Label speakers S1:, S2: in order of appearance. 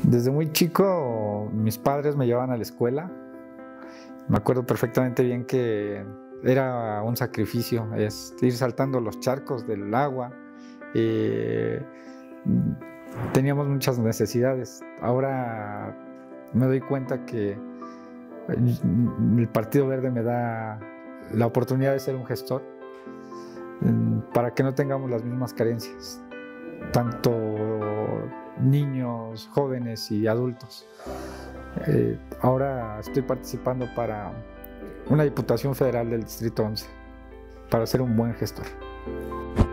S1: Desde muy chico mis padres me llevaban a la escuela. Me acuerdo perfectamente bien que era un sacrificio, ir saltando los charcos del agua. eh, Teníamos muchas necesidades. Ahora me doy cuenta que el Partido Verde me da la oportunidad de ser un gestor para que no tengamos las mismas carencias, tanto niños, jóvenes y adultos. Ahora estoy participando para una Diputación Federal del Distrito 11 para ser un buen gestor.